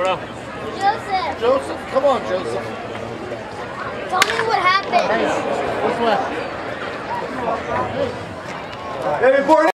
bro? Joseph. Joseph, come on, Joseph. Tell me what happened. What's left?